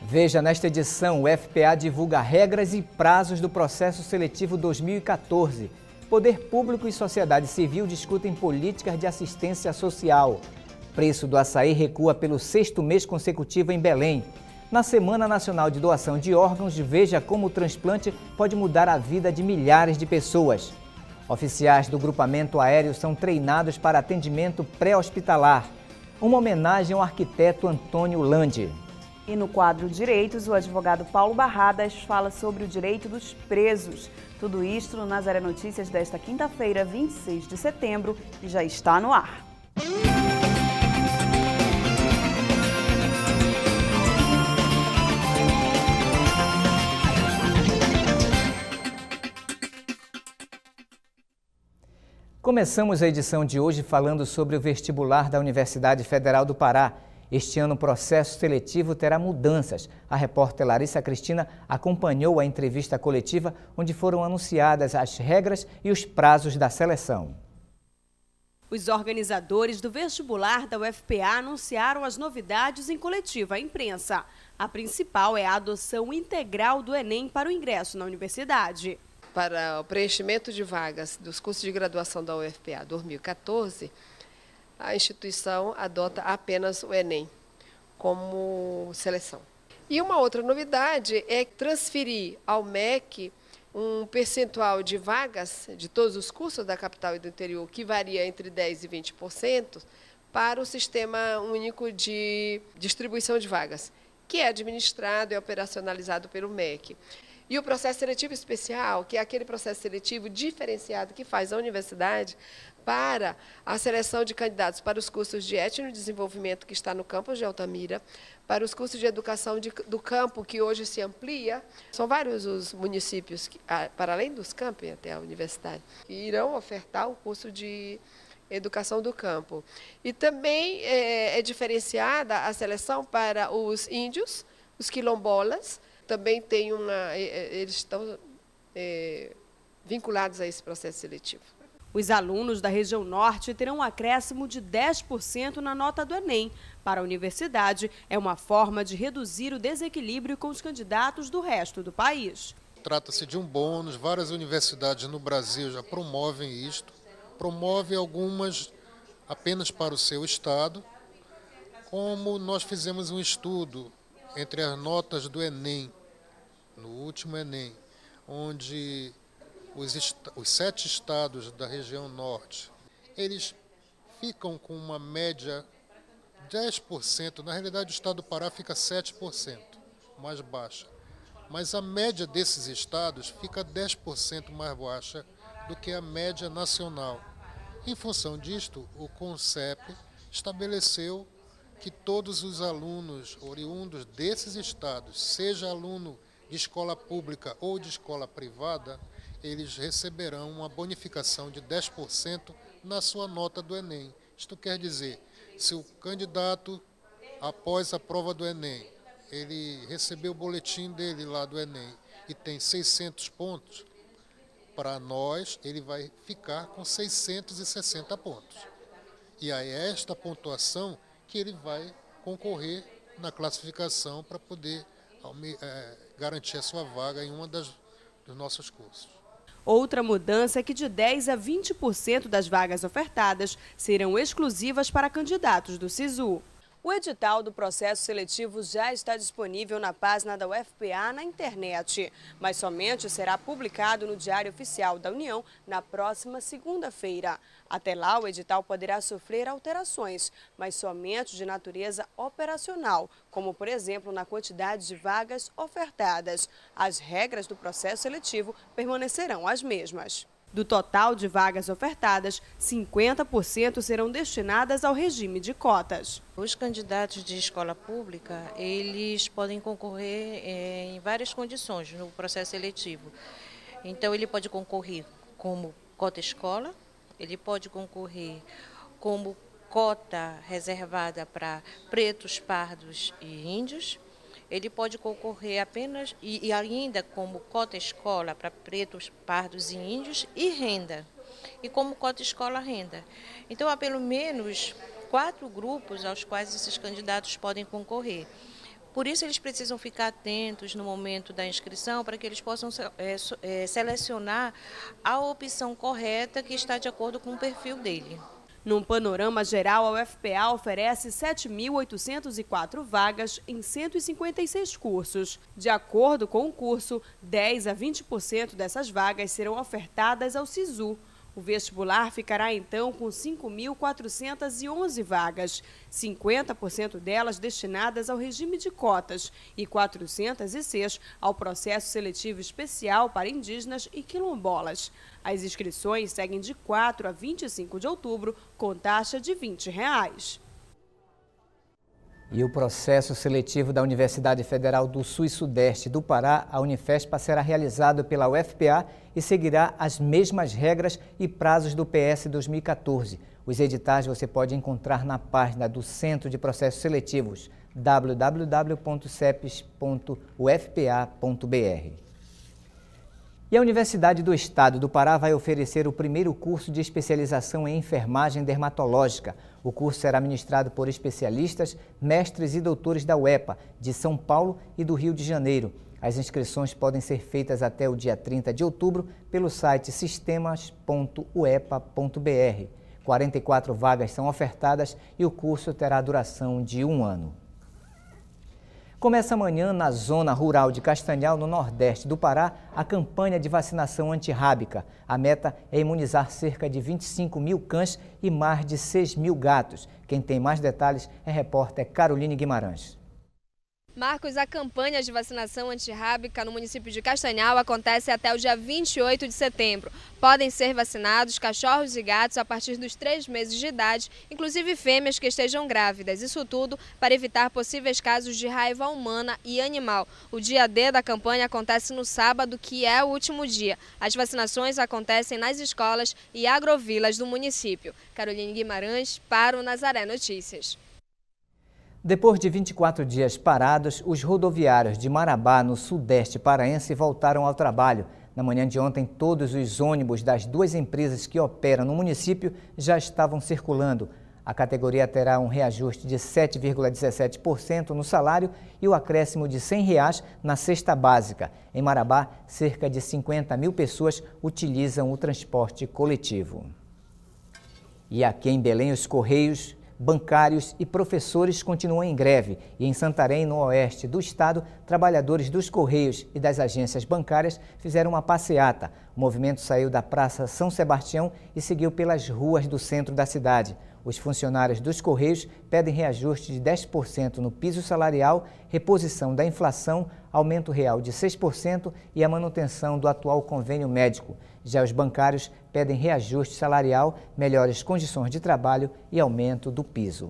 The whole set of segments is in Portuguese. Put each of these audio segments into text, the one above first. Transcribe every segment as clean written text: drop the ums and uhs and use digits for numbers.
Veja nesta edição, o FPA divulga regras e prazos do processo seletivo 2014. Poder Público e sociedade civil discutem políticas de assistência social. Preço do açaí recua pelo 6º mês consecutivo em Belém. Na Semana Nacional de Doação de Órgãos, veja como o transplante pode mudar a vida de milhares de pessoas. Oficiais do grupamento aéreo são treinados para atendimento pré-hospitalar. Uma homenagem ao arquiteto Antônio Landi. E no quadro Direitos, o advogado Paulo Barradas fala sobre o direito dos presos. Tudo isto no Nazaré Notícias desta quinta-feira, 26 de setembro, e já está no ar. Começamos a edição de hoje falando sobre o vestibular da Universidade Federal do Pará. Este ano o processo seletivo terá mudanças. A repórter Larissa Cristina acompanhou a entrevista coletiva onde foram anunciadas as regras e os prazos da seleção. Os organizadores do vestibular da UFPA anunciaram as novidades em coletiva à imprensa. A principal é a adoção integral do Enem para o ingresso na universidade. Para o preenchimento de vagas dos cursos de graduação da UFPA 2014, a instituição adota apenas o Enem como seleção. E uma outra novidade é transferir ao MEC um percentual de vagas de todos os cursos da capital e do interior, que varia entre 10% e 20%, para o Sistema Único de Distribuição de Vagas, que é administrado e operacionalizado pelo MEC. E o processo seletivo especial, que é aquele processo seletivo diferenciado que faz a universidade para a seleção de candidatos para os cursos de etnodesenvolvimento, que está no campus de Altamira, para os cursos de educação do campo, que hoje se amplia. São vários os municípios, para além dos campos até a universidade, que irão ofertar o curso de educação do campo. E também é diferenciada a seleção para os índios, os quilombolas. Também tem eles estão vinculados a esse processo seletivo. Os alunos da região norte terão um acréscimo de 10% na nota do Enem. Para a universidade, é uma forma de reduzir o desequilíbrio com os candidatos do resto do país. Trata-se de um bônus, várias universidades no Brasil já promovem isto. Promovem algumas apenas para o seu estado, como nós fizemos um estudo entre as notas do Enem, no último Enem, onde os 7 estados da região norte, eles ficam com uma média 10%, na realidade o estado do Pará fica 7%, mais baixa, mas a média desses estados fica 10% mais baixa do que a média nacional. Em função disto, o CONCEP estabeleceu que todos os alunos oriundos desses estados, seja aluno de escola pública ou de escola privada, eles receberão uma bonificação de 10% na sua nota do Enem. Isto quer dizer, se o candidato, após a prova do Enem, ele recebeu o boletim dele lá do Enem e tem 600 pontos, para nós ele vai ficar com 660 pontos. E aí esta pontuação que ele vai concorrer na classificação para poder garantir a sua vaga em dos nossos cursos. Outra mudança é que de 10% a 20% das vagas ofertadas serão exclusivas para candidatos do SISU. O edital do processo seletivo já está disponível na página da UFPA na internet, mas somente será publicado no Diário Oficial da União na próxima segunda-feira. Até lá, o edital poderá sofrer alterações, mas somente de natureza operacional, como, por exemplo, na quantidade de vagas ofertadas. As regras do processo seletivo permanecerão as mesmas. Do total de vagas ofertadas, 50% serão destinadas ao regime de cotas. Os candidatos de escola pública, eles podem concorrer em várias condições no processo seletivo. Então, ele pode concorrer como cota escola, ele pode concorrer como cota reservada para pretos, pardos e índios. Ele pode concorrer apenas e ainda como cota escola para pretos, pardos e índios e renda. E como cota escola renda. Então há pelo menos 4 grupos aos quais esses candidatos podem concorrer. Por isso eles precisam ficar atentos no momento da inscrição para que eles possam selecionar a opção correta que está de acordo com o perfil dele. Num panorama geral, a UFPA oferece 7.804 vagas em 156 cursos. De acordo com o curso, 10 a 20% dessas vagas serão ofertadas ao SISU. O vestibular ficará então com 5.411 vagas, 50% delas destinadas ao regime de cotas e 406 ao processo seletivo especial para indígenas e quilombolas. As inscrições seguem de 4 a 25 de outubro, com taxa de R$ 20. E o processo seletivo da Universidade Federal do Sul e Sudeste do Pará, a Unifespa, será realizado pela UFPA e seguirá as mesmas regras e prazos do PS 2014. Os editais você pode encontrar na página do Centro de Processos Seletivos, www.cepes.ufpa.br. E a Universidade do Estado do Pará vai oferecer o primeiro curso de especialização em enfermagem dermatológica. O curso será ministrado por especialistas, mestres e doutores da UEPA, de São Paulo e do Rio de Janeiro. As inscrições podem ser feitas até o dia 30 de outubro pelo site sistemas.uepa.br. 44 vagas são ofertadas e o curso terá duração de 1 ano. Começa amanhã na zona rural de Castanhal, no nordeste do Pará, a campanha de vacinação antirrábica. A meta é imunizar cerca de 25 mil cães e mais de 6 mil gatos. Quem tem mais detalhes é a repórter Caroline Guimarães. Marcos, a campanha de vacinação antirrábica no município de Castanhal acontece até o dia 28 de setembro. Podem ser vacinados cachorros e gatos a partir dos 3 meses de idade, inclusive fêmeas que estejam grávidas. Isso tudo para evitar possíveis casos de raiva humana e animal. O dia D da campanha acontece no sábado, que é o último dia. As vacinações acontecem nas escolas e agrovilas do município. Caroline Guimarães para o Nazaré Notícias. Depois de 24 dias parados, os rodoviários de Marabá, no sudeste paraense, voltaram ao trabalho. Na manhã de ontem, todos os ônibus das 2 empresas que operam no município já estavam circulando. A categoria terá um reajuste de 7,17% no salário e o acréscimo de R$ 100 na cesta básica. Em Marabá, cerca de 50 mil pessoas utilizam o transporte coletivo. E aqui em Belém, os Correios, bancários e professores continuam em greve. E em Santarém, no oeste do estado, trabalhadores dos Correios e das agências bancárias fizeram uma passeata. O movimento saiu da Praça São Sebastião e seguiu pelas ruas do centro da cidade. Os funcionários dos Correios pedem reajuste de 10% no piso salarial, reposição da inflação, aumento real de 6% e a manutenção do atual convênio médico. Já os bancários pedem reajuste salarial, melhores condições de trabalho e aumento do piso.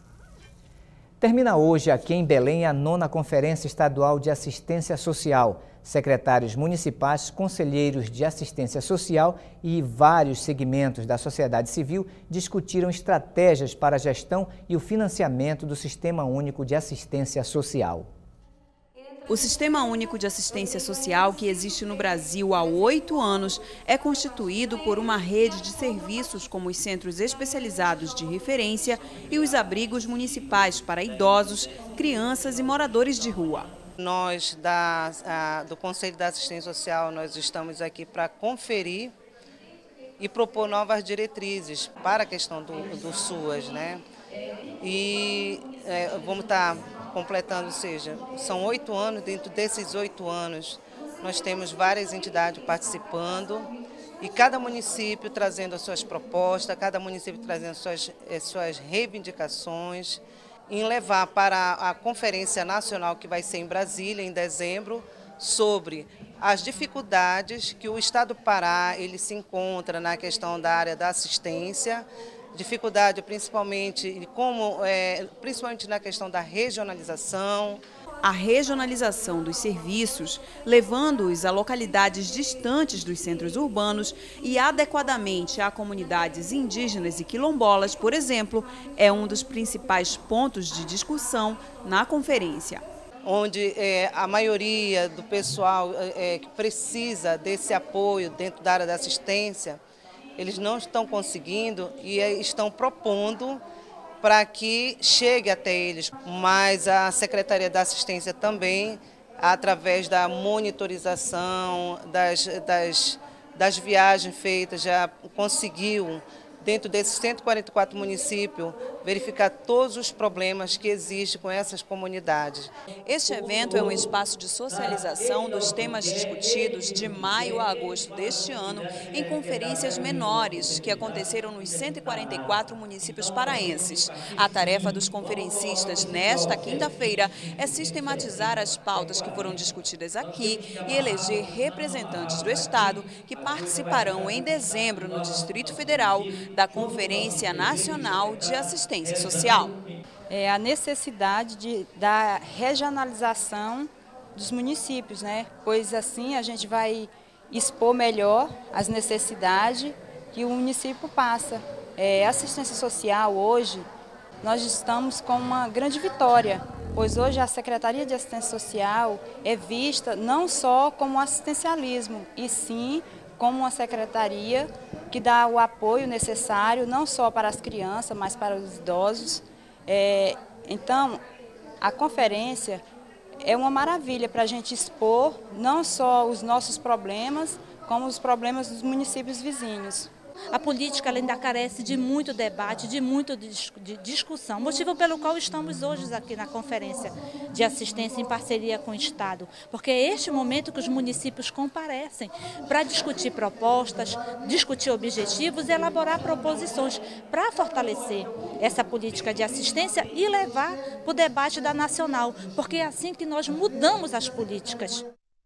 Termina hoje aqui em Belém a 9ª Conferência Estadual de Assistência Social. Secretários municipais, conselheiros de assistência social e vários segmentos da sociedade civil discutiram estratégias para a gestão e o financiamento do Sistema Único de Assistência Social. O Sistema Único de Assistência Social, que existe no Brasil há 8 anos, é constituído por uma rede de serviços como os centros especializados de referência e os abrigos municipais para idosos, crianças e moradores de rua. Nós, do Conselho da Assistência Social, nós estamos aqui para conferir e propor novas diretrizes para a questão do SUAS, né? E vamos estar completando, ou seja, são 8 anos, dentro desses 8 anos nós temos várias entidades participando e cada município trazendo as suas propostas, cada município trazendo suas reivindicações, em levar para a Conferência Nacional que vai ser em Brasília em dezembro, sobre as dificuldades que o Estado do Pará ele se encontra na questão da área da assistência, dificuldade principalmente na questão da regionalização. A regionalização dos serviços, levando-os a localidades distantes dos centros urbanos e adequadamente a comunidades indígenas e quilombolas, por exemplo, é um dos principais pontos de discussão na conferência. Onde a maioria do pessoal que precisa desse apoio dentro da área da assistência, eles não estão conseguindo e estão propondo para que chegue até eles. Mas a Secretaria da Assistência também, através da monitorização das viagens feitas, já conseguiu, dentro desses 144 municípios, verificar todos os problemas que existem com essas comunidades. Este evento é um espaço de socialização dos temas discutidos de maio a agosto deste ano em conferências menores que aconteceram nos 144 municípios paraenses. A tarefa dos conferencistas nesta quinta-feira é sistematizar as pautas que foram discutidas aqui e eleger representantes do Estado que participarão em dezembro no Distrito Federal da Conferência Nacional de Assistência Social. É a necessidade da regionalização dos municípios, né? Pois assim a gente vai expor melhor as necessidades que o município passa. Assistência social hoje, nós estamos com uma grande vitória, pois hoje a Secretaria de Assistência Social é vista não só como assistencialismo, e sim como uma secretaria que dá o apoio necessário, não só para as crianças, mas para os idosos. Então, a conferência é uma maravilha para a gente expor não só os nossos problemas, como os problemas dos municípios vizinhos. A política ainda carece de muito debate, de muita discussão, motivo pelo qual estamos hoje aqui na Conferência de Assistência em parceria com o Estado, porque é este momento que os municípios comparecem para discutir propostas, discutir objetivos e elaborar proposições para fortalecer essa política de assistência e levar para o debate da nacional, porque é assim que nós mudamos as políticas.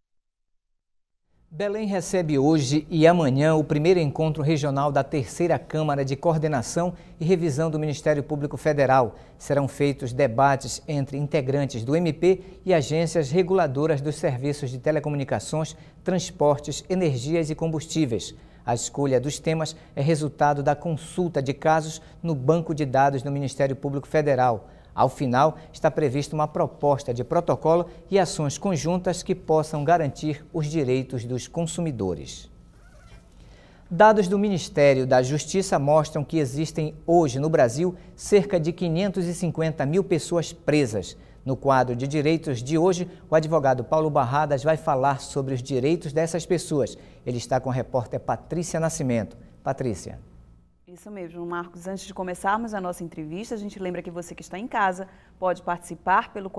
Belém recebe hoje e amanhã o primeiro encontro regional da terceira Câmara de Coordenação e Revisão do Ministério Público Federal. Serão feitos debates entre integrantes do MP e agências reguladoras dos serviços de telecomunicações, transportes, energias e combustíveis. A escolha dos temas é resultado da consulta de casos no Banco de Dados do Ministério Público Federal. Ao final, está prevista uma proposta de protocolo e ações conjuntas que possam garantir os direitos dos consumidores. Dados do Ministério da Justiça mostram que existem hoje no Brasil cerca de 550 mil pessoas presas. No quadro de direitos de hoje, o advogado Paulo Barradas vai falar sobre os direitos dessas pessoas. Ele está com a repórter Patrícia Nascimento. Patrícia. Isso mesmo, Marcos. Antes de começarmos a nossa entrevista, a gente lembra que você que está em casa pode participar pelo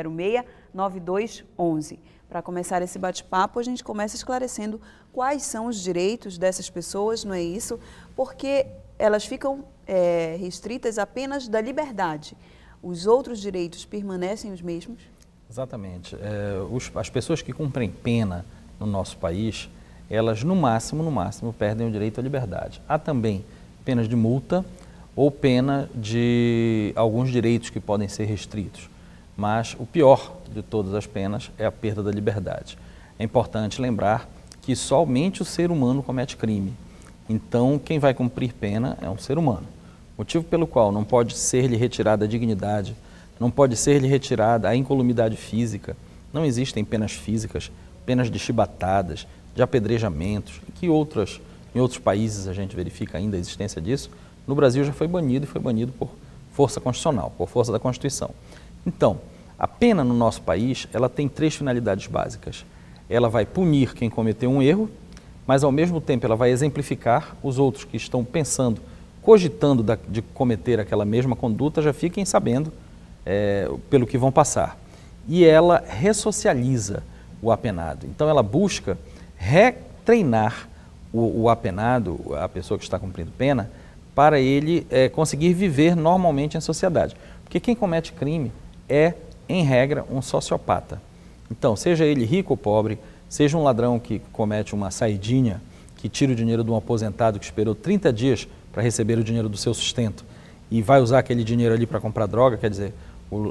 4006-9211. Para começar esse bate-papo, a gente começa esclarecendo quais são os direitos dessas pessoas, não é isso? Porque elas ficam restritas apenas da liberdade. Os outros direitos permanecem os mesmos? Exatamente. As pessoas que cumprem pena no nosso país, elas no máximo, perdem o direito à liberdade. Há também penas de multa ou pena de alguns direitos que podem ser restritos. Mas o pior de todas as penas é a perda da liberdade. É importante lembrar que somente o ser humano comete crime. Então, quem vai cumprir pena é um ser humano. Motivo pelo qual não pode ser-lhe retirada a dignidade, não pode ser-lhe retirada a incolumidade física. Não existem penas físicas, penas de chibatadas, de apedrejamentos, que em outros países a gente verifica ainda a existência disso. No Brasil já foi banido e foi banido por força constitucional, por força da Constituição. Então, a pena no nosso país, ela tem 3 finalidades básicas. Ela vai punir quem cometeu um erro, mas ao mesmo tempo ela vai exemplificar os outros que estão pensando, cogitando de cometer aquela mesma conduta, já fiquem sabendo pelo que vão passar. E ela ressocializa o apenado. Então ela busca retreinar o apenado, a pessoa que está cumprindo pena, para ele conseguir viver normalmente em sociedade. Porque quem comete crime é, em regra, um sociopata. Então, seja ele rico ou pobre, seja um ladrão que comete uma saidinha, que tira o dinheiro de um aposentado que esperou 30 dias para receber o dinheiro do seu sustento e vai usar aquele dinheiro ali para comprar droga, quer dizer,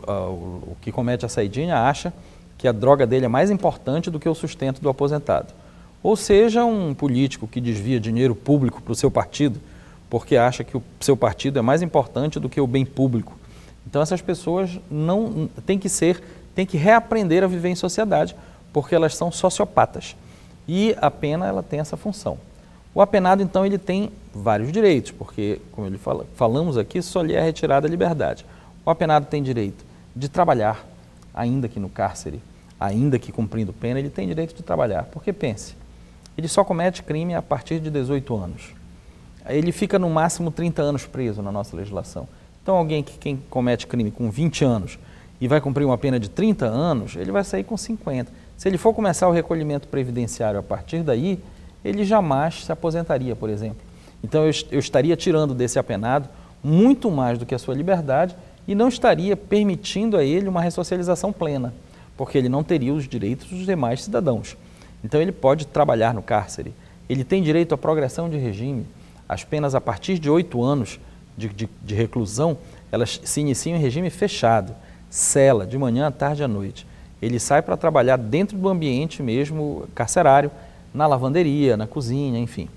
o que comete a saidinha acha que a droga dele é mais importante do que o sustento do aposentado. Ou seja, um político que desvia dinheiro público para o seu partido, porque acha que o seu partido é mais importante do que o bem público. Então essas pessoas têm que reaprender a viver em sociedade, porque elas são sociopatas. E a pena ela tem essa função. O apenado, então, ele tem vários direitos, porque, como falamos aqui, só lhe é retirada a liberdade. O apenado tem direito de trabalhar, ainda que no cárcere, ainda que cumprindo pena, ele tem direito de trabalhar. Porque, pense, ele só comete crime a partir de 18 anos. Ele fica no máximo 30 anos preso na nossa legislação. Então, quem comete crime com 20 anos e vai cumprir uma pena de 30 anos, ele vai sair com 50. Se ele for começar o recolhimento previdenciário a partir daí, ele jamais se aposentaria, por exemplo. Então, eu estaria tirando desse apenado muito mais do que a sua liberdade e não estaria permitindo a ele uma ressocialização plena, porque ele não teria os direitos dos demais cidadãos. Então, ele pode trabalhar no cárcere, ele tem direito à progressão de regime. As penas a partir de 8 anos de reclusão, elas se iniciam em regime fechado, cela, de manhã, à tarde e à noite. Ele sai para trabalhar dentro do ambiente mesmo carcerário, na lavanderia, na cozinha, enfim.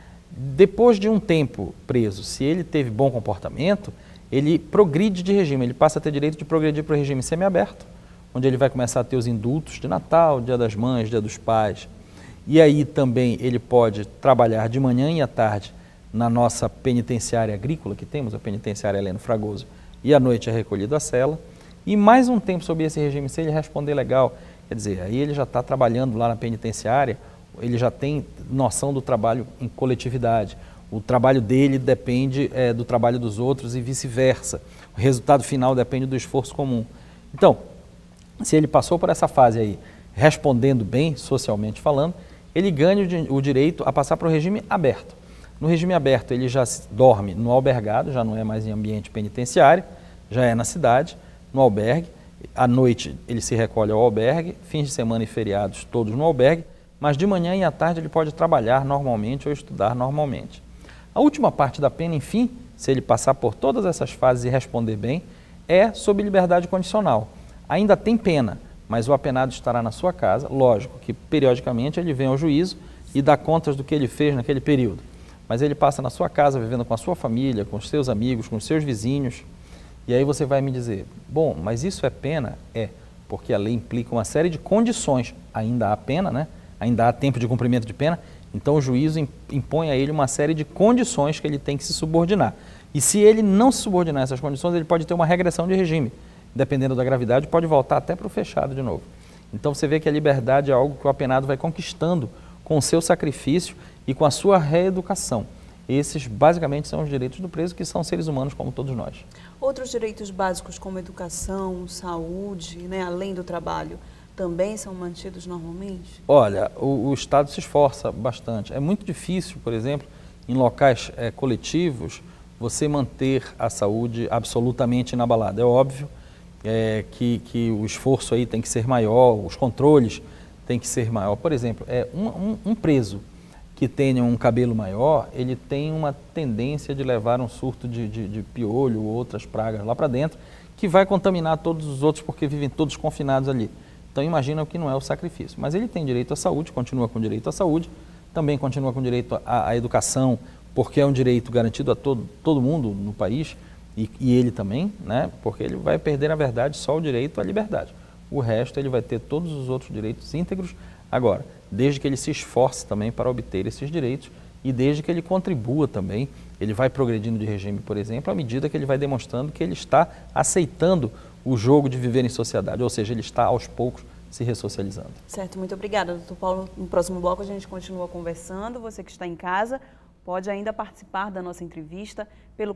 Depois de um tempo preso, se ele teve bom comportamento, ele progride de regime, ele passa a ter direito de progredir para o regime semiaberto, onde ele vai começar a ter os indultos de Natal, Dia das Mães, Dia dos Pais. E aí também ele pode trabalhar de manhã e à tarde na nossa penitenciária agrícola, que temos, a penitenciária Heleno Fragoso, e à noite é recolhido à cela. E mais um tempo sob esse regime, se ele responder legal, quer dizer, aí ele já está trabalhando lá na penitenciária, ele já tem noção do trabalho em coletividade. O trabalho dele depende do trabalho dos outros e vice-versa. O resultado final depende do esforço comum. Então, se ele passou por essa fase aí, respondendo bem, socialmente falando, ele ganha o direito a passar para o regime aberto. No regime aberto, ele já dorme no albergado, já não é mais em ambiente penitenciário, já é na cidade, no albergue. À noite, ele se recolhe ao albergue, fins de semana e feriados todos no albergue, mas de manhã e à tarde ele pode trabalhar normalmente ou estudar normalmente. A última parte da pena, enfim, se ele passar por todas essas fases e responder bem, é sob liberdade condicional. Ainda tem pena, mas o apenado estará na sua casa, lógico que periodicamente ele vem ao juízo e dá contas do que ele fez naquele período. Mas ele passa na sua casa, vivendo com a sua família, com os seus amigos, com os seus vizinhos. E aí você vai me dizer, bom, mas isso é pena? É, porque a lei implica uma série de condições. Ainda há pena, né? Ainda há tempo de cumprimento de pena, então o juízo impõe a ele uma série de condições que ele tem que se subordinar. E se ele não se subordinar a essas condições, ele pode ter uma regressão de regime. Dependendo da gravidade, pode voltar até para o fechado de novo. Então você vê que a liberdade é algo que o apenado vai conquistando com o seu sacrifício e com a sua reeducação. Esses basicamente são os direitos do preso, que são seres humanos como todos nós. Outros direitos básicos como educação, saúde, né, além do trabalho, também são mantidos normalmente? Olha, o Estado se esforça bastante. É muito difícil, por exemplo, em locais coletivos, você manter a saúde absolutamente inabalada. É óbvio que o esforço aí tem que ser maior, os controles têm que ser maior. Por exemplo, um preso que tenha um cabelo maior, ele tem uma tendência de levar um surto de piolho ou outras pragas lá para dentro, que vai contaminar todos os outros porque vivem todos confinados ali. Então imagina que não é o sacrifício. Mas ele tem direito à saúde, continua com direito à saúde, também continua com direito à educação, porque é um direito garantido a todo mundo no país, e ele também, né? Porque ele vai perder, na verdade, só o direito à liberdade. O resto ele vai ter todos os outros direitos íntegros, agora, desde que ele se esforce também para obter esses direitos e desde que ele contribua também, ele vai progredindo de regime, por exemplo, à medida que ele vai demonstrando que ele está aceitando o jogo de viver em sociedade, ou seja, ele está aos poucos se ressocializando. Certo, muito obrigada, doutor Paulo. No próximo bloco a gente continua conversando. Você que está em casa pode ainda participar da nossa entrevista pelo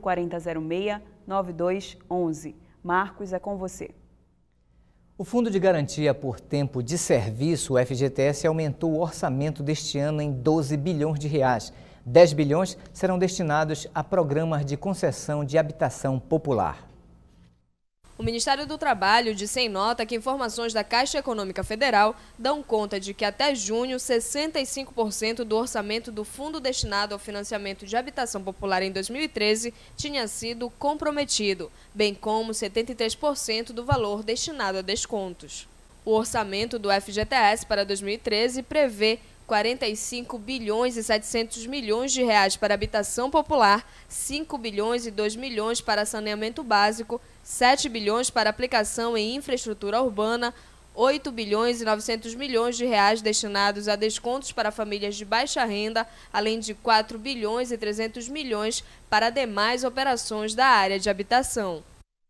4006-9211. Marcos, é com você. O Fundo de Garantia por Tempo de Serviço, o FGTS, aumentou o orçamento deste ano em 12 bilhões de reais. 10 bilhões serão destinados a programas de concessão de habitação popular. O Ministério do Trabalho disse em nota que informações da Caixa Econômica Federal dão conta de que até junho, 65% do orçamento do fundo destinado ao financiamento de habitação popular em 2013 tinha sido comprometido, bem como 73% do valor destinado a descontos. O orçamento do FGTS para 2013 prevê 45 bilhões e 700 milhões de reais para habitação popular, 5 bilhões e 2 milhões para saneamento básico, 7 bilhões para aplicação em infraestrutura urbana, 8 bilhões e 900 milhões de reais destinados a descontos para famílias de baixa renda, além de 4 bilhões e 300 milhões para demais operações da área de habitação.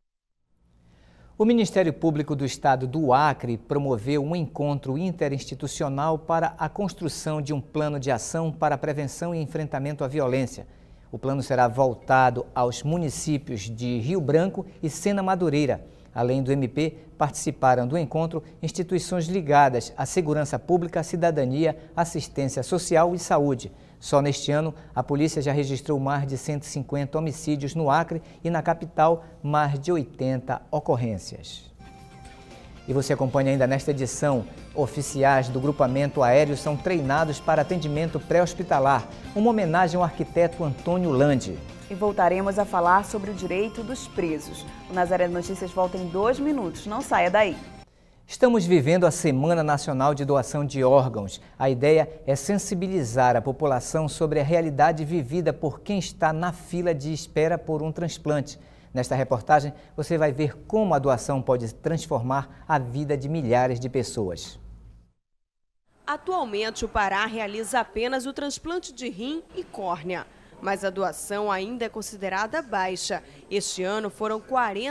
O Ministério Público do Estado do Acre promoveu um encontro interinstitucional para a construção de um plano de ação para a prevenção e enfrentamento à violência. O plano será voltado aos municípios de Rio Branco e Sena Madureira. Além do MP, participaram do encontro instituições ligadas à segurança pública, cidadania, assistência social e saúde. Só neste ano, a polícia já registrou mais de 150 homicídios no Acre e na capital, mais de 80 ocorrências. E você acompanha ainda nesta edição. Oficiais do grupamento aéreo são treinados para atendimento pré-hospitalar. Uma homenagem ao arquiteto Antônio Landi. E voltaremos a falar sobre o direito dos presos. O Nazaré Notícias volta em 2 minutos. Não saia daí. Estamos vivendo a Semana Nacional de Doação de Órgãos. A ideia é sensibilizar a população sobre a realidade vivida por quem está na fila de espera por um transplante. Nesta reportagem, você vai ver como a doação pode transformar a vida de milhares de pessoas. Atualmente, o Pará realiza apenas o transplante de rim e córnea. Mas a doação ainda é considerada baixa. Este ano foram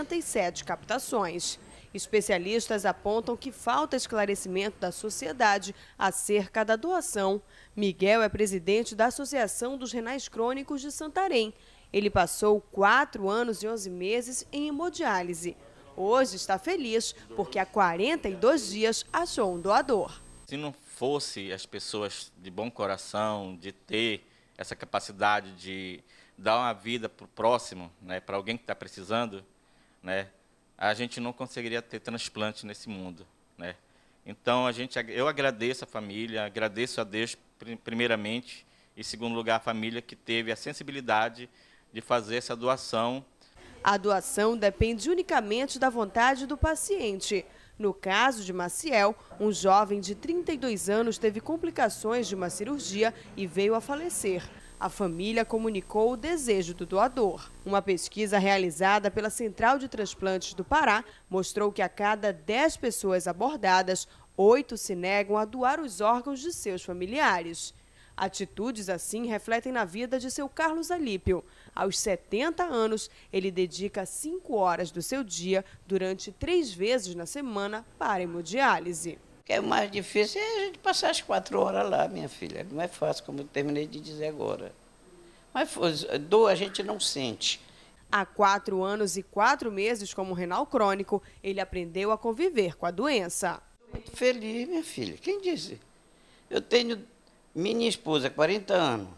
47 captações. Especialistas apontam que falta esclarecimento da sociedade acerca da doação. Miguel é presidente da Associação dos Renais Crônicos de Santarém. Ele passou 4 anos e 11 meses em hemodiálise. Hoje está feliz porque há 42 dias achou um doador. Se não fosse as pessoas de bom coração, de ter essa capacidade de dar uma vida para o próximo, né, para alguém que está precisando, né, a gente não conseguiria ter transplante nesse mundo, né? Então eu agradeço a família, agradeço a Deus primeiramente e em segundo lugar a família que teve a sensibilidade de fazer essa doação. A doação depende unicamente da vontade do paciente. No caso de Maciel, um jovem de 32 anos teve complicações de uma cirurgia e veio a falecer. A família comunicou o desejo do doador. Uma pesquisa realizada pela Central de Transplantes do Pará mostrou que a cada 10 pessoas abordadas, 8 se negam a doar os órgãos de seus familiares. Atitudes assim refletem na vida de seu Carlos Alípio. Aos 70 anos, ele dedica 5 horas do seu dia, durante 3 vezes na semana, para hemodiálise. O mais difícil é a gente passar as 4 horas lá, minha filha. Não é fácil, como eu terminei de dizer agora. Mas dor a gente não sente. Há 4 anos e 4 meses como renal crônico, ele aprendeu a conviver com a doença. Muito feliz, minha filha. Quem disse? Eu tenho minha esposa, 40 anos.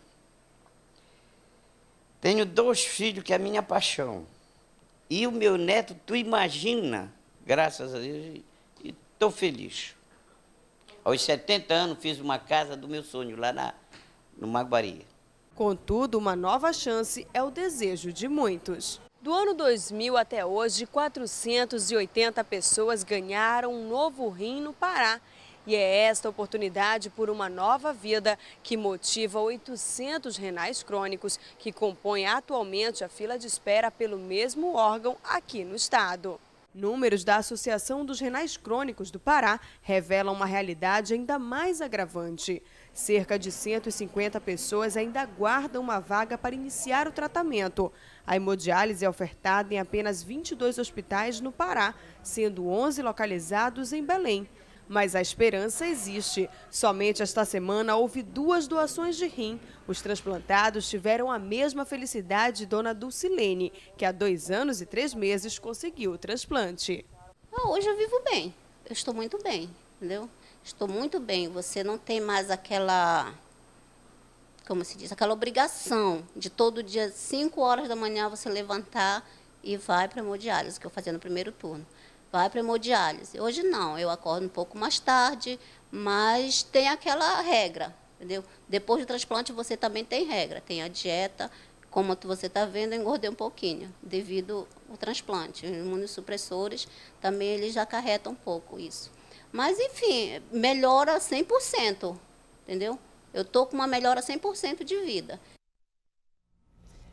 Tenho 2 filhos, que é a minha paixão. E o meu neto, tu imagina, graças a Deus, e estou feliz. Aos 70 anos, fiz uma casa do meu sonho, lá no Maguari. Contudo, uma nova chance é o desejo de muitos. Do ano 2000 até hoje, 480 pessoas ganharam um novo rim no Pará. E é esta oportunidade por uma nova vida que motiva 800 renais crônicos que compõem atualmente a fila de espera pelo mesmo órgão aqui no estado. Números da Associação dos Renais Crônicos do Pará revelam uma realidade ainda mais agravante. Cerca de 150 pessoas ainda aguardam uma vaga para iniciar o tratamento. A hemodiálise é ofertada em apenas 22 hospitais no Pará, sendo 11 localizados em Belém. Mas a esperança existe. Somente esta semana houve 2 doações de rim. Os transplantados tiveram a mesma felicidade de dona Dulcilene, que há 2 anos e 3 meses conseguiu o transplante. Hoje eu vivo bem. Eu estou muito bem, entendeu? Estou muito bem. Você não tem mais aquela, como se diz, aquela obrigação de todo dia, 5 horas da manhã, você levantar e vai para a hemodiálise, que eu fazia no primeiro turno. Vai para a hemodiálise. Hoje não, eu acordo um pouco mais tarde, mas tem aquela regra, entendeu? Depois do transplante você também tem regra, tem a dieta, como você está vendo, eu engordei um pouquinho, devido ao transplante. Os imunossupressores também eles já acarretam um pouco isso. Mas, enfim, melhora 100%, entendeu? Eu estou com uma melhora 100% de vida.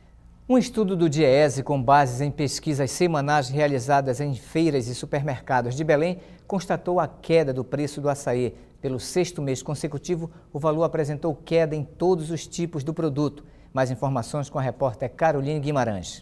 Um estudo do DIEESE, com bases em pesquisas semanais realizadas em feiras e supermercados de Belém, constatou a queda do preço do açaí. Pelo 6º mês consecutivo, o valor apresentou queda em todos os tipos do produto. Mais informações com a repórter Caroline Guimarães.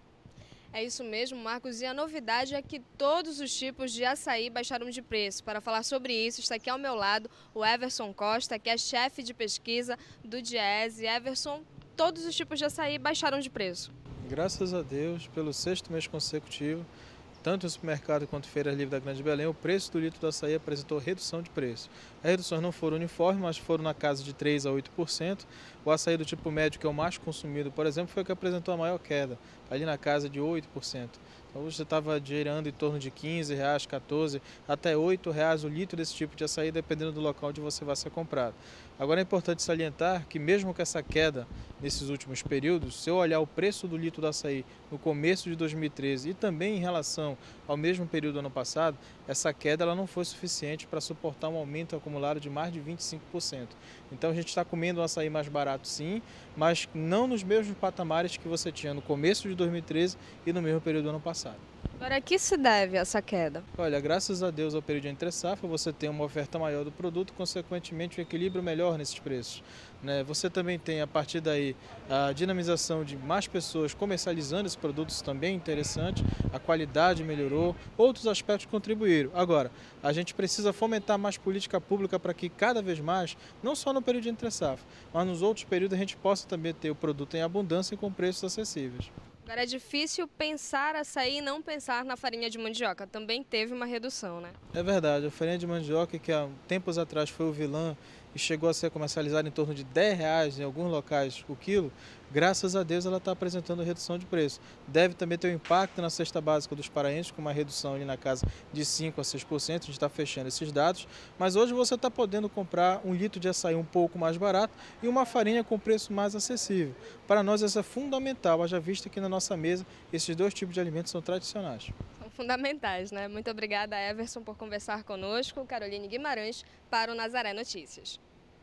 É isso mesmo, Marcos, e a novidade é que todos os tipos de açaí baixaram de preço. Para falar sobre isso, está aqui ao meu lado o Everson Costa, que é chefe de pesquisa do DIEESE. Everson, todos os tipos de açaí baixaram de preço. Graças a Deus, pelo 6º mês consecutivo, tanto no supermercado quanto Feira Livre da Grande Belém, o preço do litro do açaí apresentou redução de preço. As reduções não foram uniformes, mas foram na casa de 3% a 8%. O açaí do tipo médio, que é o mais consumido, por exemplo, foi o que apresentou a maior queda, ali na casa de 8%. Então, hoje você estava girando em torno de R$15, R$14, até R$8 o litro desse tipo de açaí, dependendo do local onde você vai ser comprado. Agora é importante salientar que mesmo com essa queda nesses últimos períodos, se eu olhar o preço do litro do açaí no começo de 2013 e também em relação ao mesmo período do ano passado, essa queda ela não foi suficiente para suportar um aumento acumulado de mais de 25%. Então a gente está comendo um açaí mais barato sim, mas não nos mesmos patamares que você tinha no começo de 2013 e no mesmo período do ano passado. Agora, a que se deve essa queda? Olha, graças a Deus ao período de entre safra, você tem uma oferta maior do produto, consequentemente um equilíbrio melhor nesses preços. Você também tem, a partir daí, a dinamização de mais pessoas comercializando esse produto, isso também é interessante, a qualidade melhorou, outros aspectos contribuíram. Agora, a gente precisa fomentar mais política pública para que cada vez mais, não só no período de entre safra, mas nos outros períodos a gente possa também ter o produto em abundância e com preços acessíveis. Agora é difícil pensar açaí e não pensar na farinha de mandioca. Também teve uma redução, né? É verdade, a farinha de mandioca, que há tempos atrás foi o vilã e chegou a ser comercializada em torno de R$10 em alguns locais o quilo, graças a Deus ela está apresentando redução de preço. Deve também ter um impacto na cesta básica dos paraenses, com uma redução ali na casa de 5% a 6%, a gente está fechando esses dados, mas hoje você está podendo comprar um litro de açaí um pouco mais barato e uma farinha com preço mais acessível. Para nós isso é fundamental, haja vista que na nossa mesa esses dois tipos de alimentos são tradicionais. São fundamentais, né? Muito obrigada, Everson, por conversar conosco. Caroline Guimarães, para o Nazaré Notícias.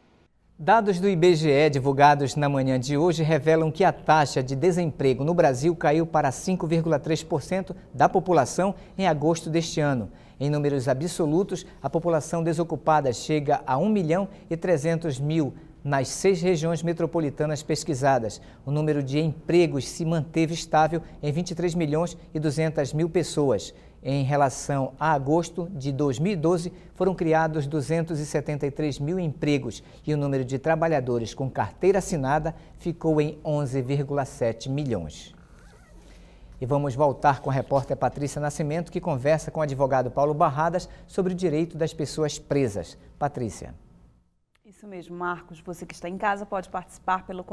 Dados do IBGE divulgados na manhã de hoje revelam que a taxa de desemprego no Brasil caiu para 5,3% da população em agosto deste ano. Em números absolutos, a população desocupada chega a 1.300.000 nas 6 regiões metropolitanas pesquisadas. O número de empregos se manteve estável em 23.200.000 pessoas. Em relação a agosto de 2012, foram criados 273.000 empregos e o número de trabalhadores com carteira assinada ficou em 11,7 milhões. E vamos voltar com a repórter Patrícia Nascimento, que conversa com o advogado Paulo Barradas sobre o direito das pessoas presas. Patrícia. Isso mesmo, Marcos. Você que está em casa pode participar pelo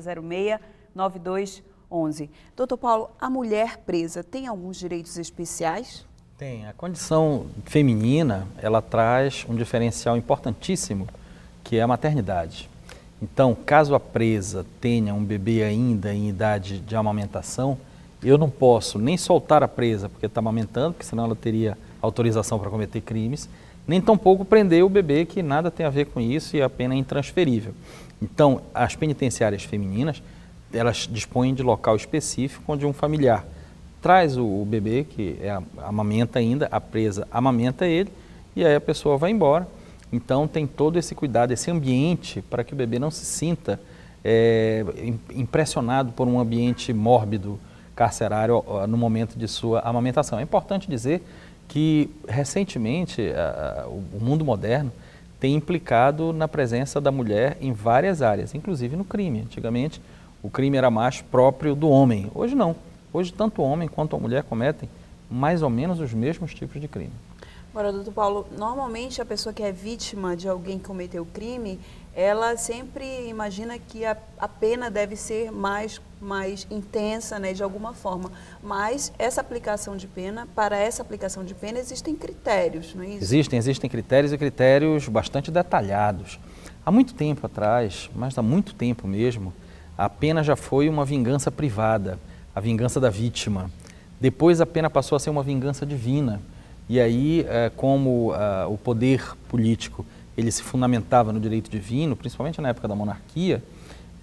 4006-9211. Doutor Paulo, a mulher presa tem alguns direitos especiais? Tem. A condição feminina, ela traz um diferencial importantíssimo, que é a maternidade. Então, caso a presa tenha um bebê ainda em idade de amamentação, eu não posso nem soltar a presa porque está amamentando, porque senão ela teria autorização para cometer crimes, nem tampouco prender o bebê, que nada tem a ver com isso e a pena é intransferível. Então, as penitenciárias femininas, elas dispõem de local específico onde um familiar traz o bebê, que amamenta ainda, a presa amamenta ele, e aí a pessoa vai embora. Então tem todo esse cuidado, esse ambiente, para que o bebê não se sinta impressionado por um ambiente mórbido, carcerário, no momento de sua amamentação. É importante dizer que, recentemente, o mundo moderno tem implicado na presença da mulher em várias áreas, inclusive no crime. Antigamente, o crime era mais próprio do homem. Hoje não. Hoje, tanto o homem quanto a mulher cometem mais ou menos os mesmos tipos de crime. Agora, doutor Paulo, normalmente a pessoa que é vítima de alguém que cometeu crime, ela sempre imagina que a pena deve ser mais intensa, né, de alguma forma. Mas essa aplicação de pena, para essa aplicação de pena, existem critérios, não é isso? Existem critérios e critérios bastante detalhados. Há muito tempo atrás, mas há muito tempo mesmo, a pena já foi uma vingança privada, a vingança da vítima. Depois a pena passou a ser uma vingança divina. E aí, como o poder político ele se fundamentava no direito divino, principalmente na época da monarquia,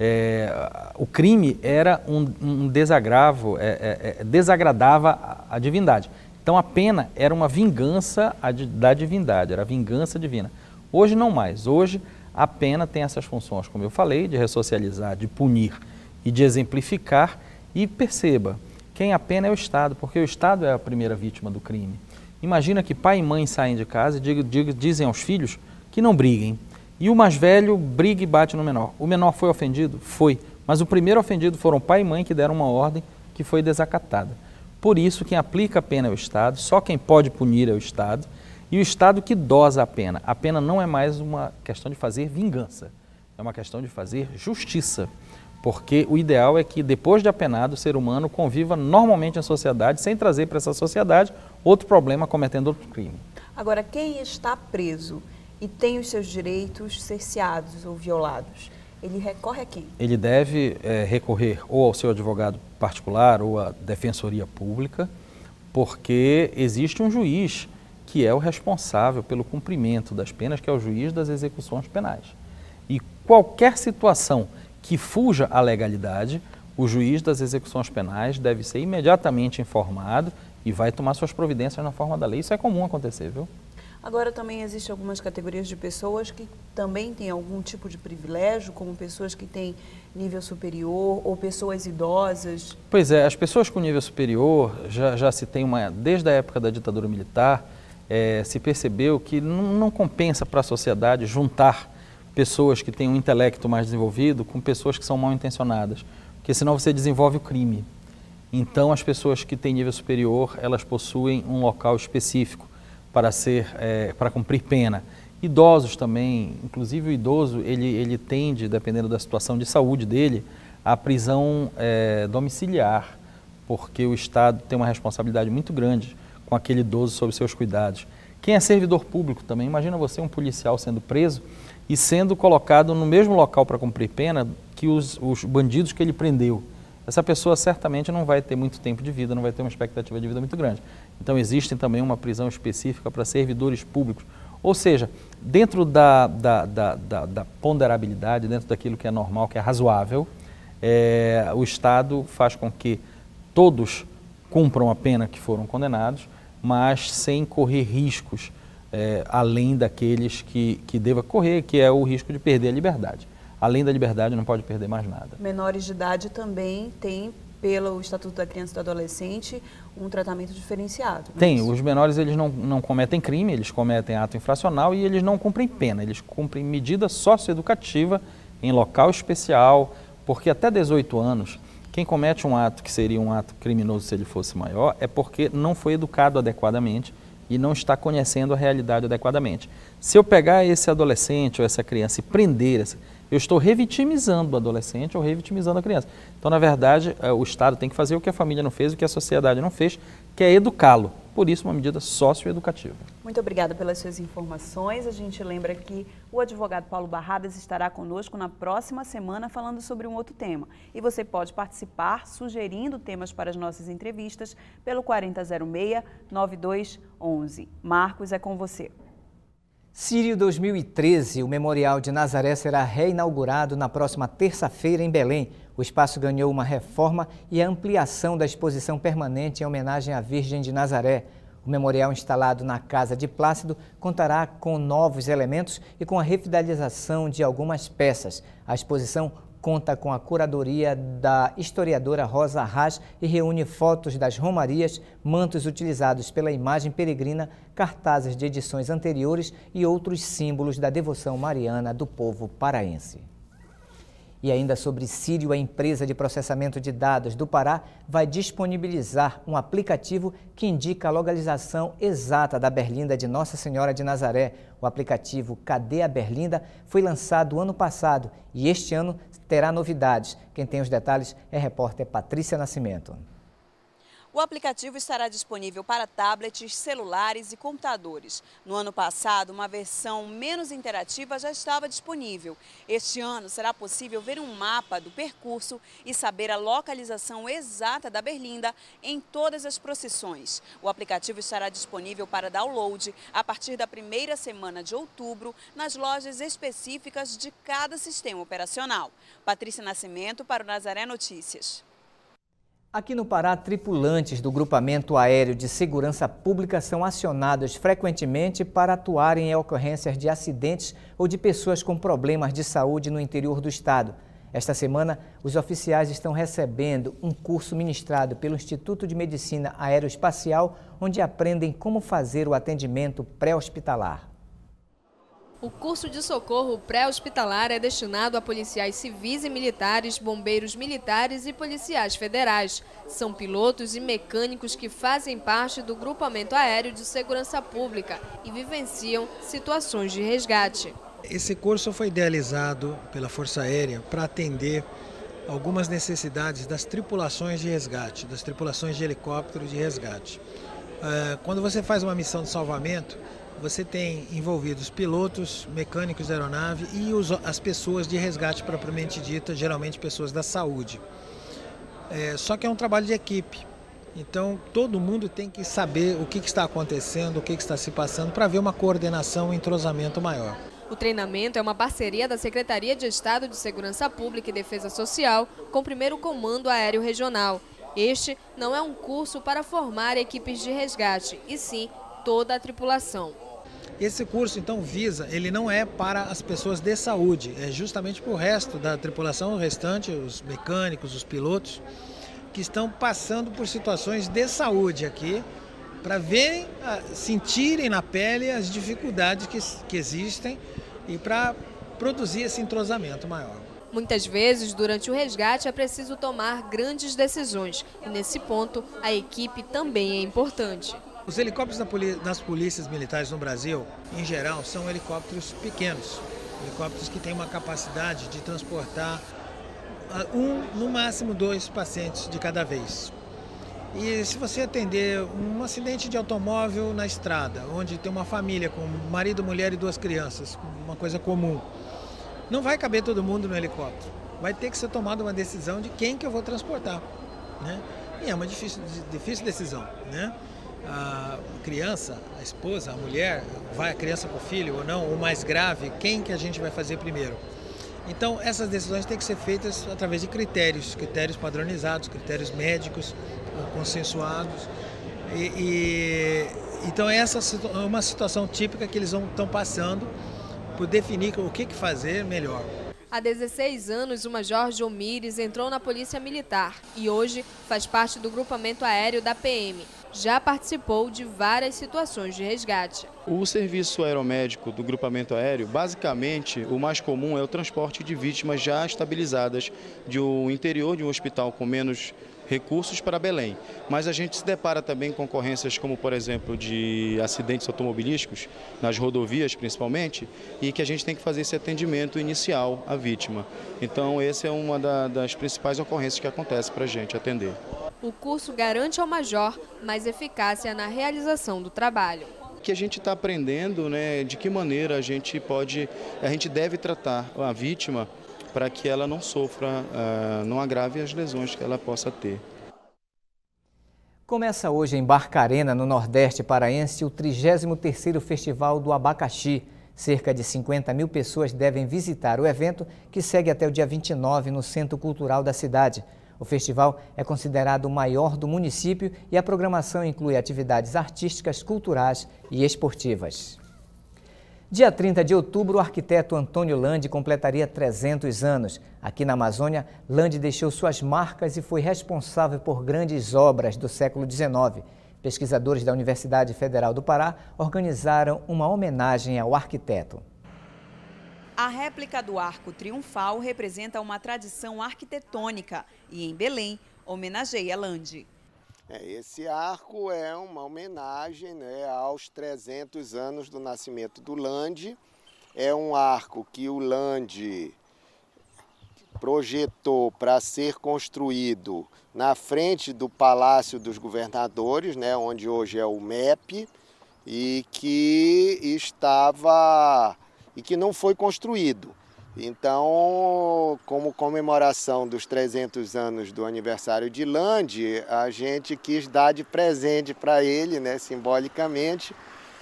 O crime era um desagravo, desagradava a divindade. Então a pena era uma vingança da divindade, era a vingança divina. Hoje não mais, hoje a pena tem essas funções, como eu falei, de ressocializar, de punir e de exemplificar. E perceba, quem apena é o Estado, porque o Estado é a primeira vítima do crime. Imagina que pai e mãe saem de casa e dizem aos filhos que não briguem. E o mais velho briga e bate no menor. O menor foi ofendido? Foi. Mas o primeiro ofendido foram pai e mãe que deram uma ordem que foi desacatada. Por isso, quem aplica a pena é o Estado, só quem pode punir é o Estado, e o Estado que dosa a pena. A pena não é mais uma questão de fazer vingança, é uma questão de fazer justiça. Porque o ideal é que, depois de apenado, o ser humano conviva normalmente na sociedade, sem trazer para essa sociedade outro problema cometendo outro crime. Agora, quem está preso e tem os seus direitos cerceados ou violados, ele recorre a quem? Ele deve recorrer ou ao seu advogado particular ou à defensoria pública, porque existe um juiz que é o responsável pelo cumprimento das penas, que é o juiz das execuções penais. E qualquer situação que fuja à legalidade, o juiz das execuções penais deve ser imediatamente informado e vai tomar suas providências na forma da lei. Isso é comum acontecer, viu? Agora também existem algumas categorias de pessoas que também têm algum tipo de privilégio, como pessoas que têm nível superior ou pessoas idosas. Pois é, as pessoas com nível superior já se tem desde a época da ditadura militar, se percebeu que não compensa para a sociedade juntar pessoas que têm um intelecto mais desenvolvido com pessoas que são mal intencionadas, porque senão você desenvolve o crime. Então as pessoas que têm nível superior, elas possuem um local específico para cumprir pena. Idosos também, inclusive o idoso, ele tende, dependendo da situação de saúde dele, à prisão domiciliar, porque o Estado tem uma responsabilidade muito grande com aquele idoso sob seus cuidados. Quem é servidor público também, imagina você, um policial sendo preso e sendo colocado no mesmo local para cumprir pena que os bandidos que ele prendeu. Essa pessoa certamente não vai ter muito tempo de vida, não vai ter uma expectativa de vida muito grande. Então existe também uma prisão específica para servidores públicos. Ou seja, dentro da ponderabilidade, dentro daquilo que é normal, que é razoável, o Estado faz com que todos cumpram a pena que foram condenados, mas sem correr riscos além daqueles que deva correr, que é o risco de perder a liberdade. Além da liberdade, não pode perder mais nada. Menores de idade também têm, pelo Estatuto da Criança e do Adolescente, um tratamento diferenciado. Tem, os menores eles não cometem crime, eles cometem ato infracional e eles não cumprem pena, eles cumprem medida socioeducativa em local especial, porque até 18 anos, quem comete um ato que seria um ato criminoso se ele fosse maior, é porque não foi educado adequadamente e não está conhecendo a realidade adequadamente. Se eu pegar esse adolescente ou essa criança e prender, eu estou revitimizando o adolescente ou revitimizando a criança. Então, na verdade, o Estado tem que fazer o que a família não fez, o que a sociedade não fez, que é educá-lo. Por isso, uma medida socioeducativa. Muito obrigada pelas suas informações. A gente lembra que o advogado Paulo Barradas estará conosco na próxima semana falando sobre um outro tema. E você pode participar sugerindo temas para as nossas entrevistas pelo 4006-9211. Marcos, é com você. Sírio 2013, o Memorial de Nazaré será reinaugurado na próxima terça-feira em Belém. O espaço ganhou uma reforma e a ampliação da exposição permanente em homenagem à Virgem de Nazaré. O memorial instalado na Casa de Plácido contará com novos elementos e com a revitalização de algumas peças. A exposição conta com a curadoria da historiadora Rosa Arras e reúne fotos das romarias, mantos utilizados pela imagem peregrina, cartazes de edições anteriores e outros símbolos da devoção mariana do povo paraense. E ainda sobre Sírio, a empresa de processamento de dados do Pará vai disponibilizar um aplicativo que indica a localização exata da Berlinda de Nossa Senhora de Nazaré. O aplicativo Cadê a Berlinda foi lançado ano passado e este ano terá novidades. Quem tem os detalhes é a repórter Patrícia Nascimento. O aplicativo estará disponível para tablets, celulares e computadores. No ano passado, uma versão menos interativa já estava disponível. Este ano será possível ver um mapa do percurso e saber a localização exata da Berlinda em todas as procissões. O aplicativo estará disponível para download a partir da primeira semana de outubro nas lojas específicas de cada sistema operacional. Patrícia Nascimento para o Nazaré Notícias. Aqui no Pará, tripulantes do Grupamento Aéreo de Segurança Pública são acionados frequentemente para atuarem em ocorrências de acidentes ou de pessoas com problemas de saúde no interior do estado. Esta semana, os oficiais estão recebendo um curso ministrado pelo Instituto de Medicina Aeroespacial, onde aprendem como fazer o atendimento pré-hospitalar. O curso de socorro pré-hospitalar é destinado a policiais civis e militares, bombeiros militares e policiais federais. São pilotos e mecânicos que fazem parte do Grupamento Aéreo de Segurança Pública e vivenciam situações de resgate. Esse curso foi idealizado pela Força Aérea para atender algumas necessidades das tripulações de resgate, das tripulações de helicóptero de resgate. Quando você faz uma missão de salvamento, você tem envolvidos pilotos, mecânicos da aeronave e as pessoas de resgate propriamente dita, geralmente pessoas da saúde. Só que é um trabalho de equipe, então todo mundo tem que saber o que está acontecendo, o que está se passando, para ver uma coordenação, um entrosamento maior. O treinamento é uma parceria da Secretaria de Estado de Segurança Pública e Defesa Social com o 1º Comando Aéreo Regional. Este não é um curso para formar equipes de resgate, e sim toda a tripulação. Esse curso, então, ele não é para as pessoas de saúde, é justamente para o resto da tripulação, o restante, os mecânicos, os pilotos, que estão passando por situações de saúde aqui, para verem, sentirem na pele as dificuldades que existem e para produzir esse entrosamento maior. Muitas vezes, durante o resgate, é preciso tomar grandes decisões, e nesse ponto, a equipe também é importante. Os helicópteros das polícias militares no Brasil, em geral, são helicópteros pequenos, helicópteros que têm uma capacidade de transportar no máximo 2 pacientes de cada vez. E se você atender um acidente de automóvel na estrada, onde tem uma família com marido, mulher e 2 crianças, uma coisa comum, não vai caber todo mundo no helicóptero. Vai ter que ser tomada uma decisão de quem que eu vou transportar, né? E é uma difícil decisão, né? A criança, a esposa, a mulher, vai a criança com o filho ou não, ou mais grave, quem que a gente vai fazer primeiro? Então, essas decisões têm que ser feitas através de critérios padronizados, critérios médicos, consensuados. Então, essa é uma situação típica que eles estão passando por definir o que fazer melhor. Há 16 anos, o Major João Mires entrou na Polícia Militar e hoje faz parte do Grupamento Aéreo da PM. Já participou de várias situações de resgate. O serviço aeromédico do grupamento aéreo, basicamente, o mais comum é o transporte de vítimas já estabilizadas do interior de um hospital com menos recursos para Belém. Mas a gente se depara também com ocorrências como, por exemplo, de acidentes automobilísticos, nas rodovias principalmente, e que a gente tem que fazer esse atendimento inicial à vítima. Então, essa é uma das principais ocorrências que acontece para a gente atender. O curso garante ao major mais eficácia na realização do trabalho. Que a gente está aprendendo, né, de que maneira a gente deve tratar a vítima para que ela não sofra, não agrave as lesões que ela possa ter. Começa hoje em Barcarena, no Nordeste paraense, o 33º Festival do Abacaxi. Cerca de 50 mil pessoas devem visitar o evento, que segue até o dia 29 no Centro Cultural da cidade. O festival é considerado o maior do município e a programação inclui atividades artísticas, culturais e esportivas. Dia 30 de outubro, o arquiteto Antônio Landi completaria 300 anos. Aqui na Amazônia, Landi deixou suas marcas e foi responsável por grandes obras do século XIX. Pesquisadores da Universidade Federal do Pará organizaram uma homenagem ao arquiteto. A réplica do Arco Triunfal representa uma tradição arquitetônica e, em Belém, homenageia Landi. Esse arco é uma homenagem, né, aos 300 anos do nascimento do Landi. É um arco que o Landi projetou para ser construído na frente do Palácio dos Governadores, né, onde hoje é o MEP, e que não foi construído. Então, como comemoração dos 300 anos do aniversário de Lande, a gente quis dar de presente para ele, né, simbolicamente,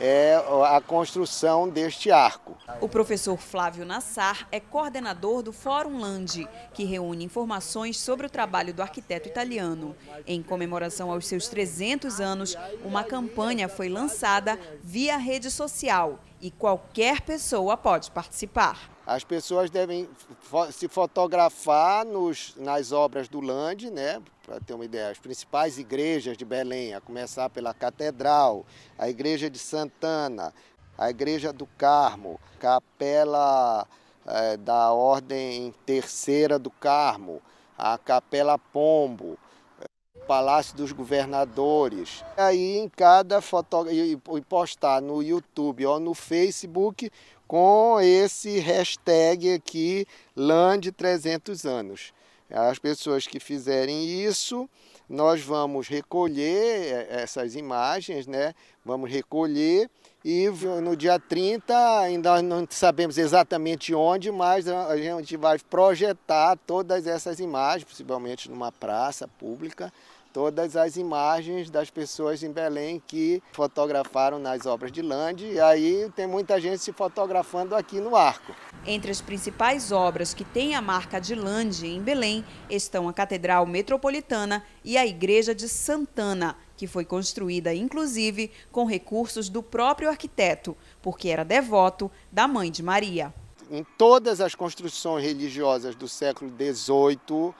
a construção deste arco. O professor Flávio Nassar é coordenador do Fórum Lande, que reúne informações sobre o trabalho do arquiteto italiano. Em comemoração aos seus 300 anos, uma campanha foi lançada via rede social e qualquer pessoa pode participar. As pessoas devem se fotografar nas obras do Lande, né? Para ter uma ideia, as principais igrejas de Belém, a começar pela Catedral, a Igreja de Santana, a Igreja do Carmo, Capela da Ordem Terceira do Carmo, a Capela Pombo, o Palácio dos Governadores. Aí em cada fotografia, e postar no YouTube ou no Facebook com esse hashtag aqui, Lande 300 anos. As pessoas que fizerem isso, nós vamos recolher essas imagens, né? Vamos recolher e no dia 30, ainda não sabemos exatamente onde, mas a gente vai projetar todas essas imagens, principalmente numa praça pública, todas as imagens das pessoas em Belém que fotografaram nas obras de Lande, e aí tem muita gente se fotografando aqui no arco. Entre as principais obras que têm a marca de Lande em Belém estão a Catedral Metropolitana e a Igreja de Santana, que foi construída, inclusive, com recursos do próprio arquiteto, porque era devoto da Mãe de Maria. Em todas as construções religiosas do século XVIII,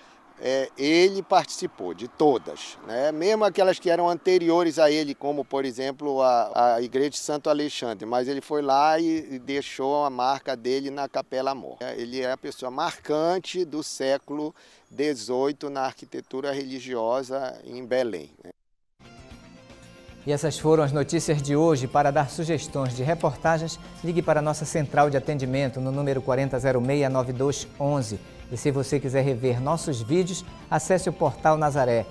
ele participou de todas, né? Mesmo aquelas que eram anteriores a ele, como, por exemplo, a Igreja de Santo Alexandre, mas ele foi lá e deixou a marca dele na Capela Mor. Ele é a pessoa marcante do século XVIII na arquitetura religiosa em Belém, né? E essas foram as notícias de hoje. Para dar sugestões de reportagens, ligue para a nossa central de atendimento no número 4006-9211. E se você quiser rever nossos vídeos, acesse o portal Nazaré,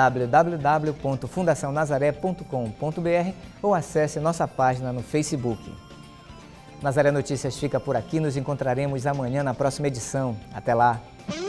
www.fundacionazaré.com.br ou acesse nossa página no Facebook. Nazaré Notícias fica por aqui, nos encontraremos amanhã na próxima edição. Até lá!